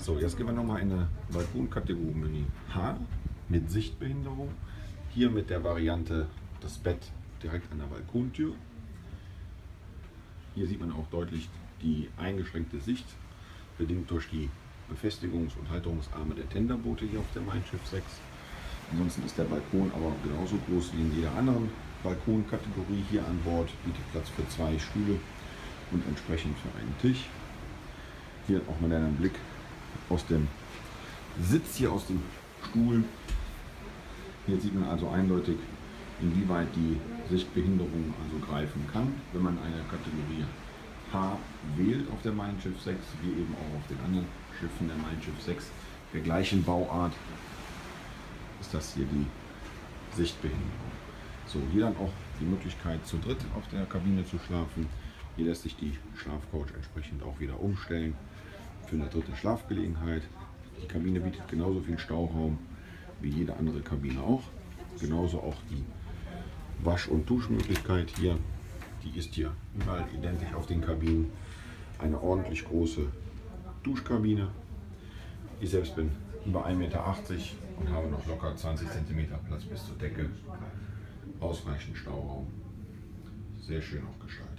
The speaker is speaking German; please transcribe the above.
So, jetzt gehen wir nochmal in eine Balkonkategorie H mit Sichtbehinderung. Hier mit der Variante das Bett direkt an der Balkontür. Hier sieht man auch deutlich die eingeschränkte Sicht, bedingt durch die Befestigungs- und Halterungsarme der Tenderboote hier auf der Mein Schiff 6. Ansonsten ist der Balkon aber genauso groß wie in jeder anderen Balkonkategorie hier an Bord, bietet Platz für 2 Stühle und entsprechend für einen Tisch. Hier auch mal einen Blick aus dem Sitz, hier aus dem Stuhl. Hier sieht man also eindeutig, inwieweit die Sichtbehinderung also greifen kann, wenn man eine Kategorie H wählt auf der Mein Schiff 6, wie eben auch auf den anderen Schiffen der Mein Schiff 6 der gleichen Bauart, ist das hier die Sichtbehinderung. So, hier dann auch die Möglichkeit zu dritt auf der Kabine zu schlafen. Hier lässt sich die Schlafcouch entsprechend auch wieder umstellen für eine dritte Schlafgelegenheit. Die Kabine bietet genauso viel Stauraum wie jede andere Kabine auch. Genauso auch die Wasch- und Duschmöglichkeit hier. Die ist hier überall identisch auf den Kabinen. Eine ordentlich große Duschkabine. Ich selbst bin über 1,80 Meter und habe noch locker 20 cm Platz bis zur Decke. Ausreichend Stauraum. Sehr schön auch gestaltet.